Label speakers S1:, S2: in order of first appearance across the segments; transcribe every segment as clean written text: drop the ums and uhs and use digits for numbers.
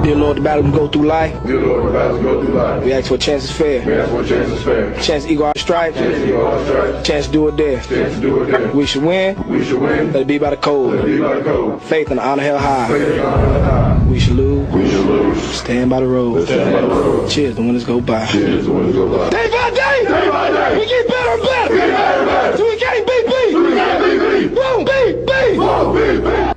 S1: Dear Lord, the battle we go through life.
S2: Dear Lord, the battle we go through life.
S1: We ask for a chance is fair.
S2: We ask for a chance is fair.
S1: Chance to equal our stripes.
S2: Chance to equal our stripes.
S1: Chance to do it there.
S2: Chance to do it there.
S1: We should win.
S2: We should win.
S1: Let it be by the code.
S2: Let it be by the code.
S1: Faith and honor held high.
S2: Faith and honor held high.
S1: We should lose.
S2: We should lose.
S1: Stand by the road.
S2: Stand by the road.
S1: Cheers, the winners go by.
S2: Cheers, the winners go by.
S1: Day by day.
S2: Day by day.
S1: We get better and better.
S2: We get better and better.
S1: So we can't beat beat.
S2: We can't beat beat.
S1: Won't beat beat.
S2: Won't beat beat.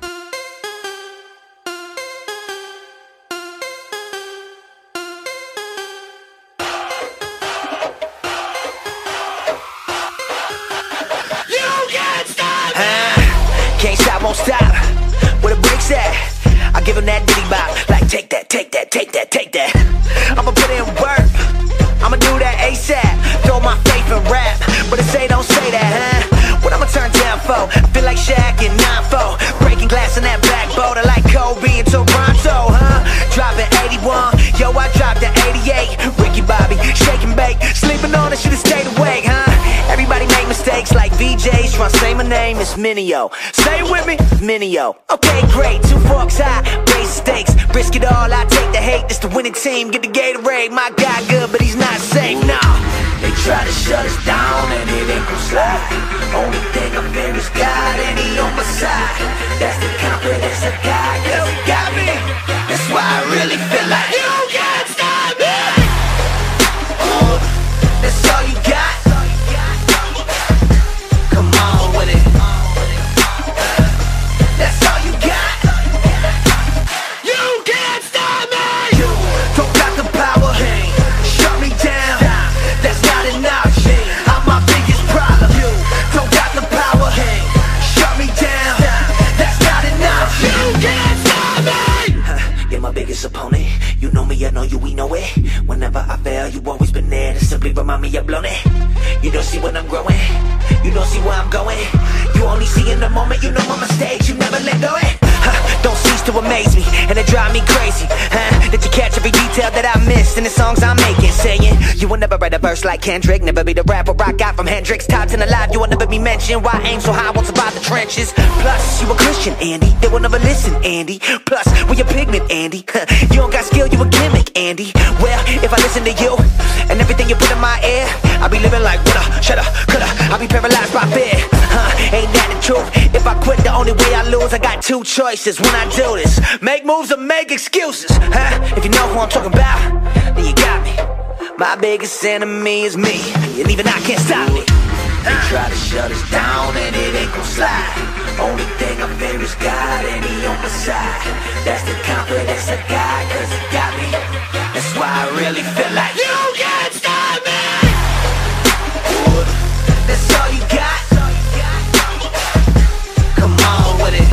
S3: Can't stop, won't stop. Where the bricks at? I give him that diddy bop. Like take that, take that, take that, take that. I'ma put in work. I'ma do that ASAP. Throw my faith in rap, but it say don't say that, huh? What I'ma turn down for? I feel like Shaq in 9-4, breaking glass in that black boat. I like Kobe in Toronto, huh? Dropping 81, yo, I dropped an 88. Ricky Bobby, shake and bake, sleeping on it, should've stayed awake, huh? Everybody make mistakes like VJs. Tryna say my name is Minio. Say it with me, Minio. Okay, great. 2 forks high, raise stakes. Risk it all, I take the hate. This the winning team. Get the Gatorade. My guy good, but he's not safe. Nah. They try to shut us down and it ain't gon' slide. Only thing I fear is God and he on my side. That's the confidence I got, 'cause he got me. That's why I really feel like you can't stop me. That's all you got. Come on with it. That's all you got. You can't stop me. You don't got the power. Shut me down. That's not enough. I'm my biggest problem. You don't got the power. Shut me down. That's not enough. You can't stop me. You're my biggest opponent. You know me, I know you, we know it. Whenever I fail, you always been there to simply remind me I've blown it. You don't see when I'm growing. You don't see where I'm going. You only see in the moment, you know my mistakes. You never let go it. Don't cease to amaze me, and it drive me crazy. That you catch every detail that I missed in the songs I'm making. Saying you will never write a verse like Kendrick. Never be the rapper I got from Hendrix. Top 10 alive, you will never be mentioned. Why aim so high, won't survive the trenches. Plus, you a Christian, Andy. They will never listen, Andy. Plus, we a pigment, Andy. You don't got skill, you a gimmick, Andy. Well, if I listen to you and everything you put in my ear, I'll be living like woulda, shoulda, coulda. I'll be paralyzed by fear. Ain't that the truth? If I quit, the only way I lose. I got 2 choices when I do this: make moves or make excuses. If you know who I'm talking about, then you got me. My biggest enemy is me, and even I can't stop me. They try to shut us down and it ain't gon' slide. Only thing I fear is God and he on my side. That's the confidence I got, 'cause he got me. That's why I really feel like you can't stop me. That's all you got. Come on with it.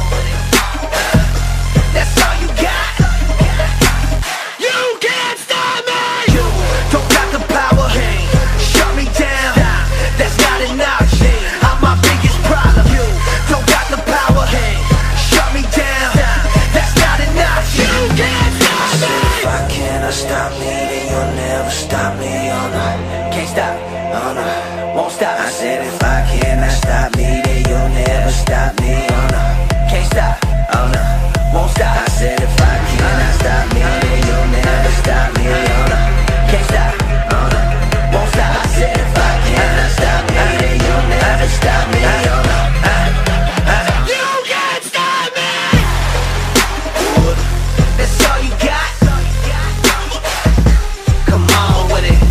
S3: That's all you got. You can't stop me. You don't got the power. Shut me down. That's not enough. I'm my biggest problem. You don't got the power. Shut me down. That's not enough. You can't stop me. If I cannot stop me, then you'll never stop me. Oh no, can't stop. Oh no, won't stop. I said if I cannot stop me, then you'll never stop me. Oh no, can't stop. Oh no, won't stop. I said if I cannot stop me, then you'll never stop me. Oh no, can't stop. Oh no, won't stop. I said if I cannot stop me, then you'll never stop me. Oh no, you can't stop me. That's all you got. Come on with it.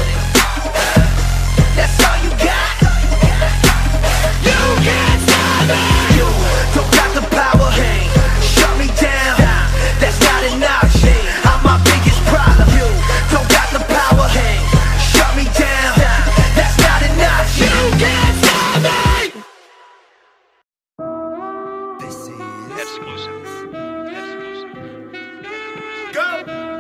S3: That's all you got. You can't stop me. You don't got the power. Shut me down. That's not enough. I'm my biggest problem. You don't got the power. Shut me down. That's not enough. You can't stop me. This is exclusive.
S4: Go!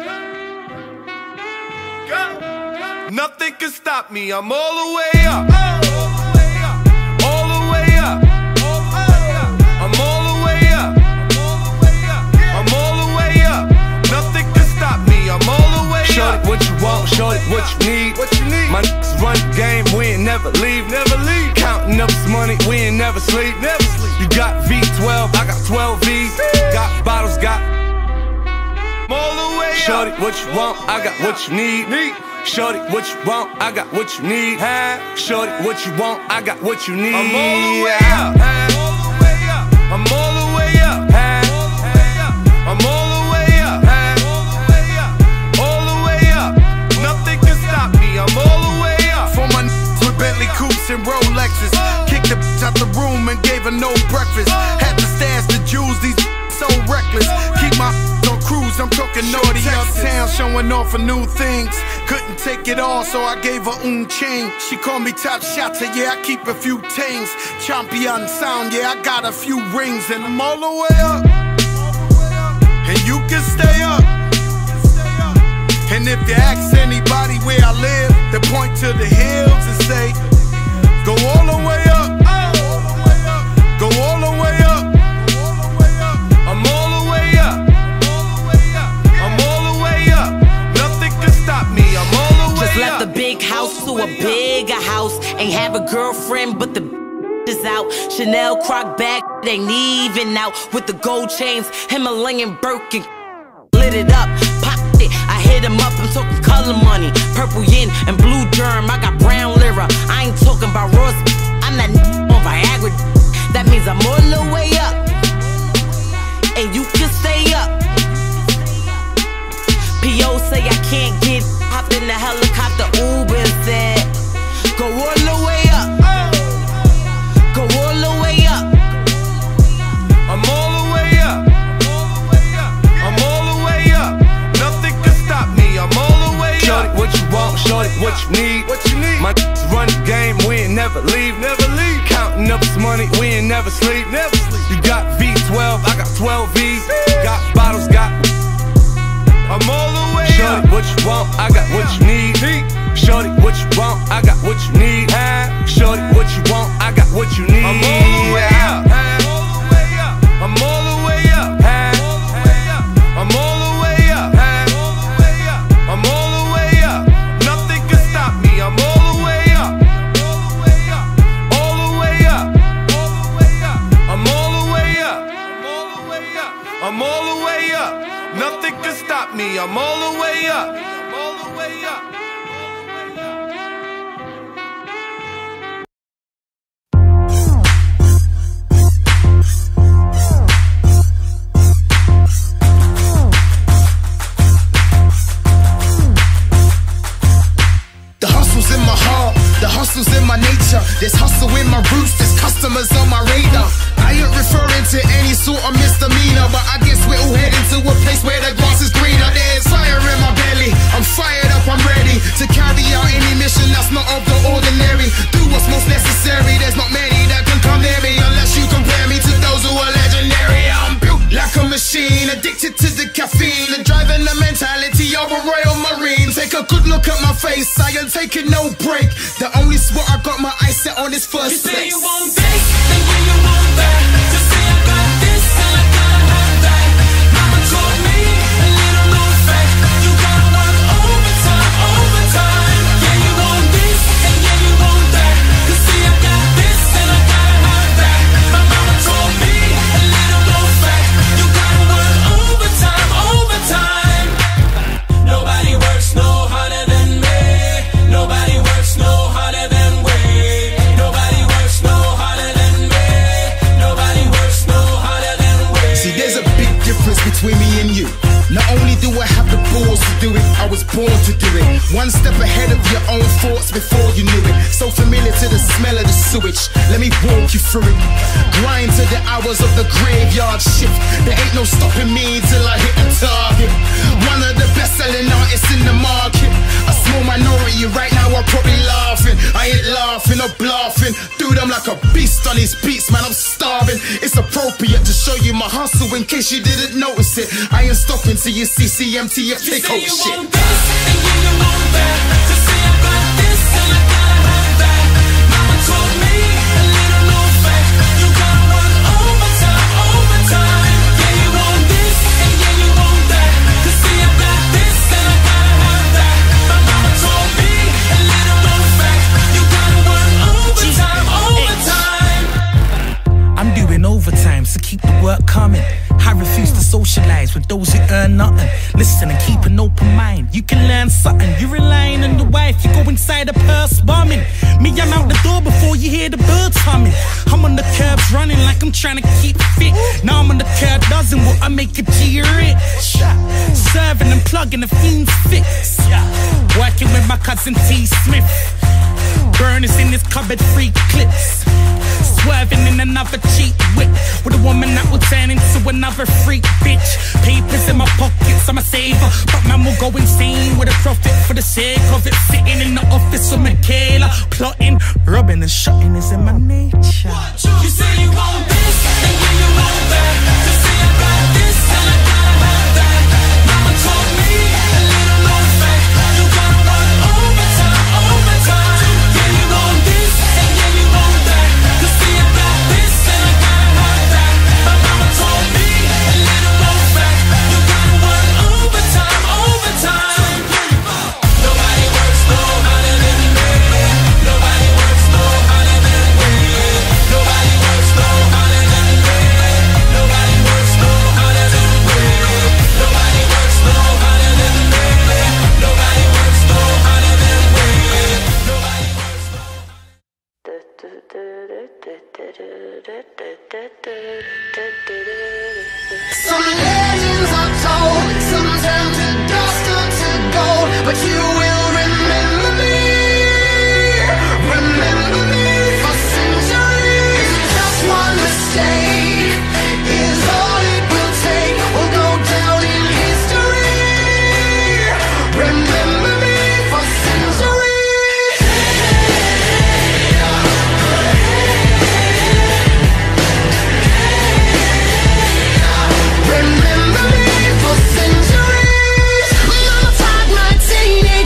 S4: Go! Nothing can stop me, I'm all the way up. All the way up. I'm all the way up. I'm all the way up. Nothing can stop me, I'm all the way up. Shorty, what you want, shorty, what you need. My niggas run the game, we ain't never leave. Counting up this money, we ain't never sleep. You got V12, I got 12 V's. Got bottles, got Shorty, what you want? I got what you need. Shorty, what you want? I got what you need. Shorty, what you want? I got what you need. I'm all the way up. I'm all the way up. I'm all the way up. All the way up. Nothing can stop me. I'm all the way up. For my with Bentley coupes and Rolexes, kicked the out the room and gave her no breakfast. Had to stash the jewels. These so reckless. Keep my on cruise. I'm talking naughty uptown, showing off for new things. Couldn't take it all, so I gave her chain. She called me top shotter, yeah, I keep a few tings. Champion sound, yeah, I got a few rings. And I'm all the way up, and you can stay up. And if you ask anybody where I live, they point to the hills and say, go all the way up, go all the way up. I'm all the way up, I'm all the way up. Nothing can stop me, I'm all the way up. Just
S5: left the big house to a bigger house. Ain't have a girlfriend, but the is out. Chanel Croc bag, ain't even out. With the gold chains, Himalayan Birkin, lit it up, popped it. I hit him up, I'm talking color money, purple yin and blue germ. I got brown lira, I ain't talking about Ross. I'm that on Viagra. That means I'm all the way up, and you can stay up. P.O. say I can't get, hopped in the helicopter, Uber and said, go all the way up, go all the way up.
S4: I'm all the way up, I'm all the way up. Nothing can stop me, I'm all the way up. Shorty, what you want? Shorty, what you need? My run the game, we ain't never leave. Counting up this money, we ain't never sleep. You got V12, I got 12 V's. Got bottles, got. I'm all the way up. Shorty, what you want? I got what you need. Shorty, what you want? I got what you need. Shorty, what you want? I got what you need. I'm all the way up. I'm all the way up. I'm all the way up. I'm all the way up. Nothing can stop me. I'm all the way up. All the way up. I'm all the way up. I'm all the way up. Nothing can stop me. I'm all the way up. I'm all the way up.
S6: Hustle's in my nature, there's hustle in my roots, there's customers on my radar. I ain't referring to any sort of misdemeanor, but I guess we're all heading to a place where the grass is greener. There's fire in my belly, I'm fired up, I'm ready to carry out any mission that's not of the ordinary. Do what's most necessary, there's not many that can come near me unless you compare me to those who are legendary. I'm built like a machine, addicted to the caffeine and driving the mentality of a Royal Marine. Take a good look at my face, I ain't taking no break. The only spot I got my eyes set on is first place.
S3: You say you want this, then when you want that. Just say I got this and I gotta have that. Mama told me a little known fact. You gotta work overtime, overtime. Yeah, you want this and yeah, you want that. Cause see I got this and I gotta have that. My mama told me a little known fact. You gotta work overtime, overtime. Nobody works no harder than me. Nobody works no harder than we. Nobody works no harder than me. Nobody works no harder than we.
S6: See, there's a big difference between me and you. Not only do I have the balls to do it, I was born to do it. One step ahead of your own thoughts before you knew it. So familiar to the smell of the sewage. Let me walk you through it. Grind to the hours of the graveyard shift. There ain't no stopping me till I hit the target. One of the best-selling artists in the market. A small minority right now are probably laughing. I ain't laughing or bluffing. Dude, I'm like a beast on these beats, man, I'm starving. It's appropriate to show you my hustle in case you didn't notice it. I ain't stopping till you see CMTF take over shit.
S3: You say you want this and yeah, you want that. Just say I got this and I gotta have that. Mama told me a little known fact. You gotta work overtime, overtime. Yeah, you want this and yeah, you want that. Cause see I got this and I gotta have that. My mama told me a little known fact. You gotta work overtime, overtime.
S7: I'm doing overtime, so keep the work coming. I refuse to socialize with those who earn nothing. Listen and keep an open mind. You can learn something. You're relying on your wife. You go inside a purse bombing. Me, I'm out the door before you hear the birds humming. I'm on the curbs running like I'm trying to keep fit. Now I'm on the curb, doesn't what I make a G rich. Serving and plugging the fiend's fix. Working with my cousin T. Smith. Burners in his cupboard, free clips. Swerving in another cheap whip with a woman that will turn into another freak bitch. Papers in my pockets, I'm a saver, but man will go insane with a profit for the sake of it. Sitting in the office with Michaela, plotting, robbing and shotting is in my nature.
S3: You say you want this, and then you want that. To say I got this, and I gotta have that. Mama told me a little known fact. You gotta work overtime, overtime. Yeah, you want this, and then you want that. To say I got this, and I gotta have that. My mama told me a little known fact. You gotta work overtime, overtime. Nobody works no harder than me. Nobody works no harder than me. Nobody works no harder than me. Nobody works no harder than me. Nobody works no harder than me. Nobody works no harder than me. Nobody works no.
S8: Some legends are told, some turn to dust or to gold, but you will remember me for centuries. Just one mistake is all it will take. We'll go down in history. Remember me for centuries. Remember me for centuries. Mama taught my teenage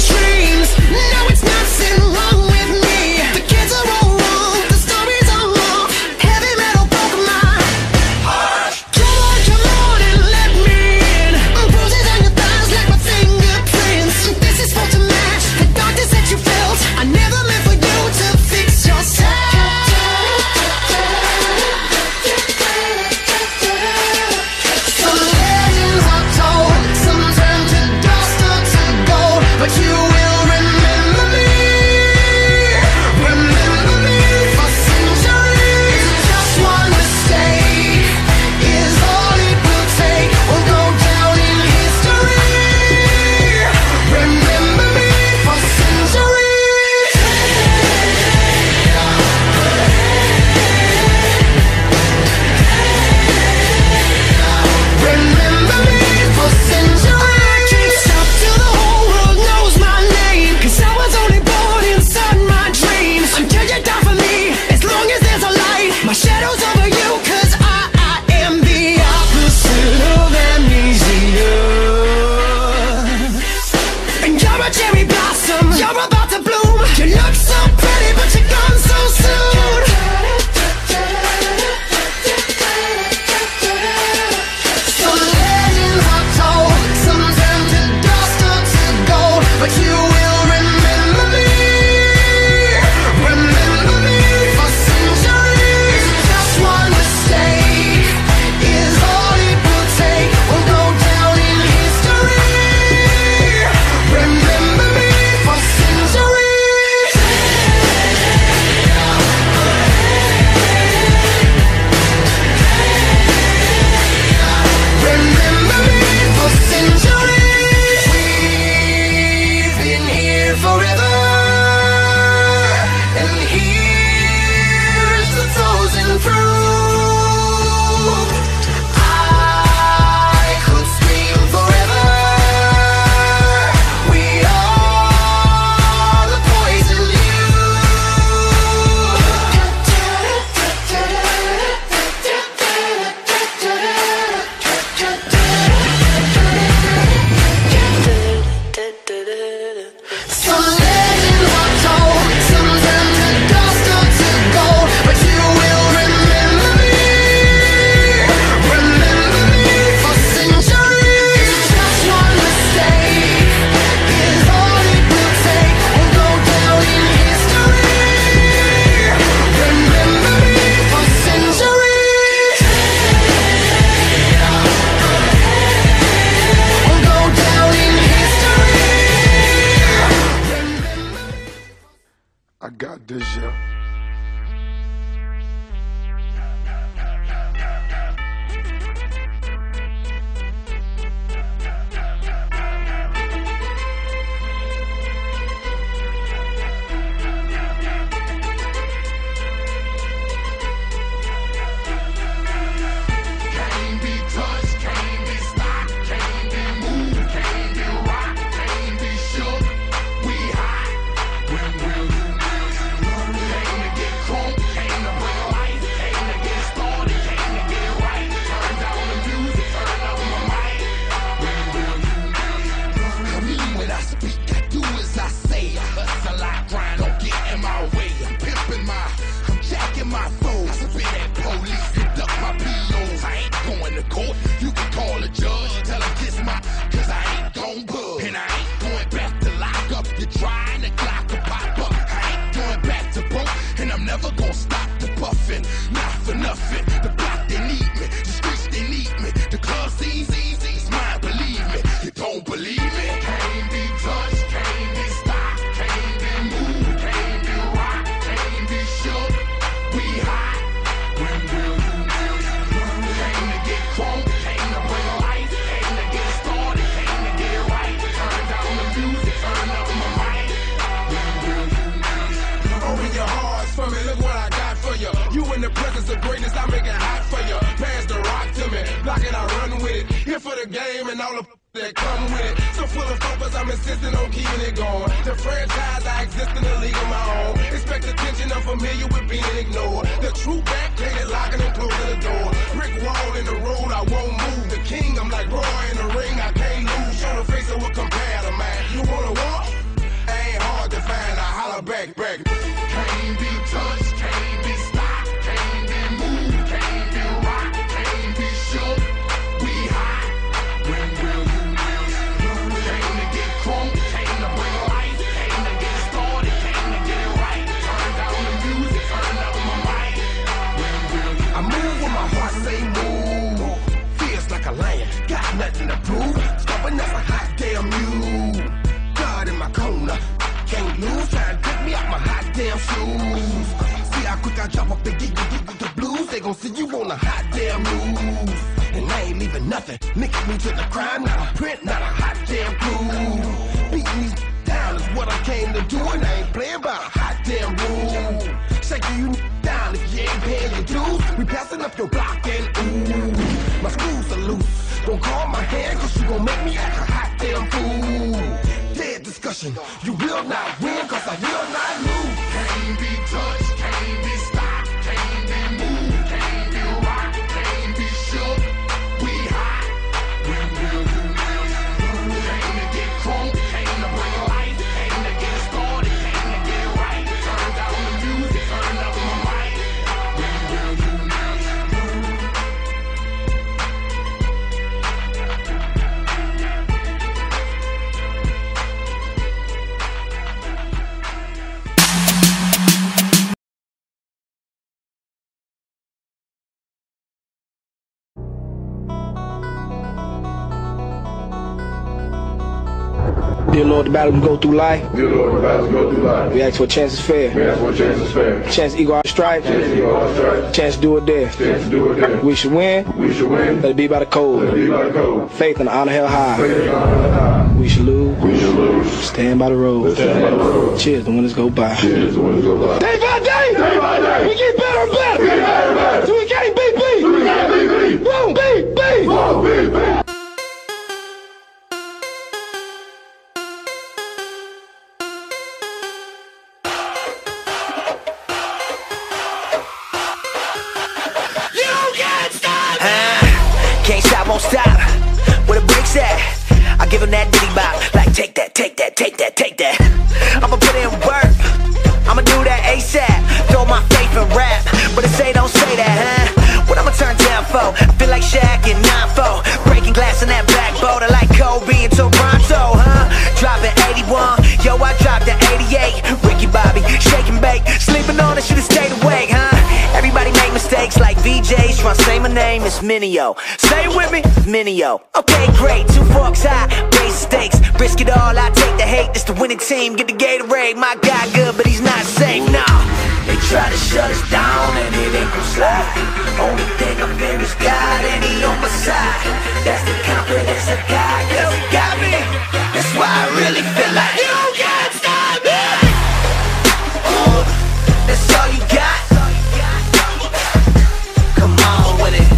S1: I got this, yeah.
S8: You will not win, cause I will not lose. Can't be touched, can't be stopped, can't be moved, can't be rocked, can't be shook. We hot. When will you lose? Came to get crunk, came to bring life, came to get started, came to get right. Turn down the music, turn up my mic. When will you
S9: Dear Lord, the battle we go through life.
S2: Dear Lord, the battle we go through life.
S9: We ask for a chance is fair.
S2: We ask for a chance is fair.
S9: Chance to equal our stripe.
S2: Chance to equal our stripe.
S9: Chance to do it there.
S2: Chance to do it there.
S9: We should win.
S2: We should win.
S9: Let it be by the code.
S2: Let it be by the code.
S9: Faith and honor held high.
S2: Faith and honor held high.
S9: We should lose.
S2: We should lose.
S9: Stand by the road.
S2: Let's stand by the road.
S9: Cheers, the winners go by.
S2: Cheers, the winners go by.
S1: Day by day.
S2: Day by day.
S1: We get better and better.
S2: We get better and better.
S1: So we can't beat beat.
S2: So we can't beat beat.
S1: Won't beat beat.
S2: Won't beat beat.
S3: Can't stop, won't stop. Where the brakes at? I give him that diddy bop. Like take that, take that, take that, take that. I'ma put in work. I'ma do that ASAP. Throw my faith in rap. But they say don't say that, huh? What I'ma turn down for? I feel like Shaq in 9-4. Breaking glass in that black boat. I like Kobe in Toronto, huh? Dropping 81. Yo, I dropped the 88. Ricky Bobby, shake and bake. Sleeping on it, should've stayed awake, huh? Everybody make mistakes like VJs. Try to say my name, it's Minio. Say it with me, Minio. Okay, great, 2 forks high, raise the stakes. Risk it all, I take the hate. This the winning team, get the Gatorade. My guy good, but he's not safe. try to shut us down and it ain't gon' slide. Only thing I fear is God and he on my side. That's the confidence I got, cause he got me. That's why I really feel like you can't stop me. That's all you got. Come on with it.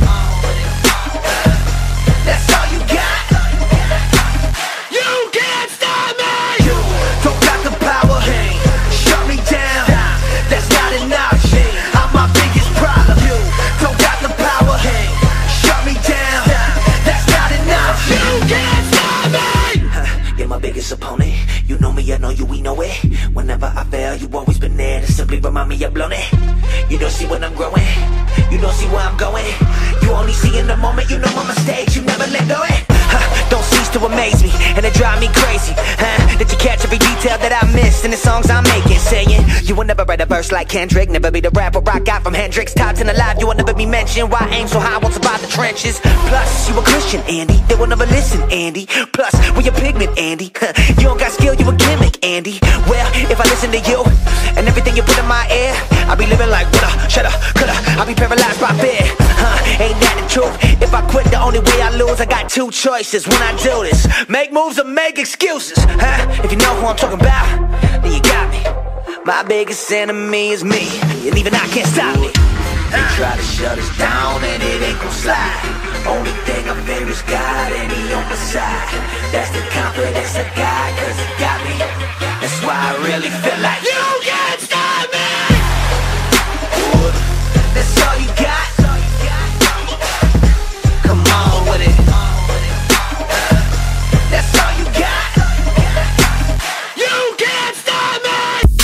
S3: That's all you got. You can't stop me. You don't got the power. Shut me down. That's not enough. I'm my biggest problem. You don't got the power. Shut me down. That's not enough. You can't stop me. You're my biggest opponent. You know me, I know you, we know it. Whenever I fail, you always been there to simply remind me I've blown it. You don't see when I'm growing. You don't see where I'm going. You only see in the moment. You know my mistakes. You never let go it. Don't cease to amaze me, and it drive me crazy. Did you catch every detail that I missed in the songs I'm making? Saying you will never write a verse like Kendrick, never be the rapper I got from Hendrix. Top 10 alive, you will never be mentioned. Why aim so high, won't survive the trenches. Plus, you a Christian, Andy. They will never listen, Andy. Plus, we a pigment, Andy. You don't got skill, you a gimmick, Andy. Well, if I listen to you and everything you put in my ear, I'll be living like woulda, shoulda, coulda. I'll be paralyzed by fear. Ain't that the truth? If I quit, the only way I lose. I got two choices when I do this: make moves or make excuses. If you know who I'm talking about, then you got me. My biggest enemy is me, and even I can't stop me. They try to shut us down and it ain't gon' slide. Only thing I fear is God and he on my side. That's the confidence I got, cause he got me. That's why I really feel like you can't stop me. That's all you got. Come on with it. That's all you got. You can't stop me.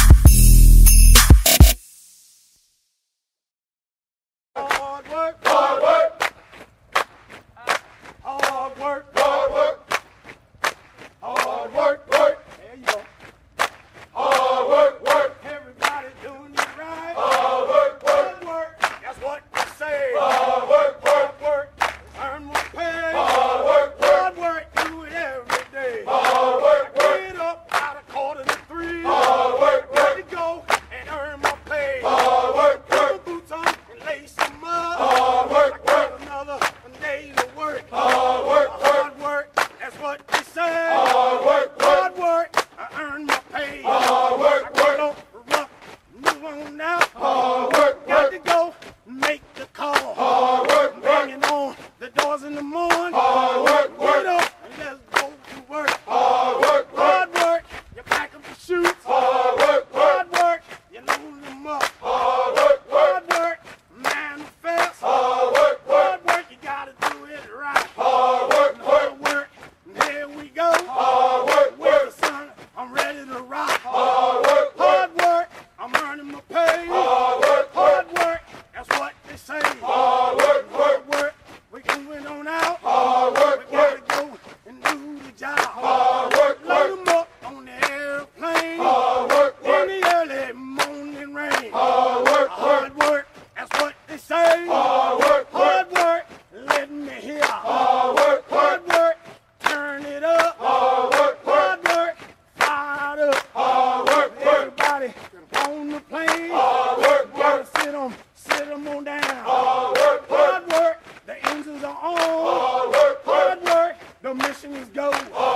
S8: Hard work. Hard work. Hard work. Hard work. Hard work. Work. There you go. Hard work. Work. Everybody doing it right. Hard work. Work. Work. That's what they say. Hard work. Work. Work. Earn my pay. Hard work. Hard work. Do it every day. Hard work. Get up out of 2:45. Hard work. Ready to go and earn my pay. Hard work. Put my boots on and lace them up. Hard work. Work. Another day to work. Hard work. Hard work. That's what they say. Hard work. Hard work. I earn my pay. Hard work. Work. Move on now. Hard work. Got to go make the call. Hard work. Banging on the doors in the morning. Hard work. Get up and let's go to work. Hard work. Hard work. You pack up the shoes. Hard work. Hard work. You load them up. Hard work. Hard work. Manifest. Hard work. Hard work. You gotta do it right. Hard work. Hard work. And here we go. Hard work. With the sun, I'm ready to rock. Hard work. Hard work. I'm earning my pay. Hard work. Hard work. That's what they say. Hard work. Hard work. We going on out. Hard work. We gotta go and do the job. Hard work. Load them up on the airplane. Hard work. In the early morning rain. Hard work. Hard work. That's what they say. Hard work. Hard work. Let me hear. Hard work. Hard work. Turn it up. Hard work. Hard work. Fire up. Hard work. Everybody on the plane. Hard work. Gotta sit them on down. Hard work. Hard work. The engines are on. Hard work. Hard work. The mission is go.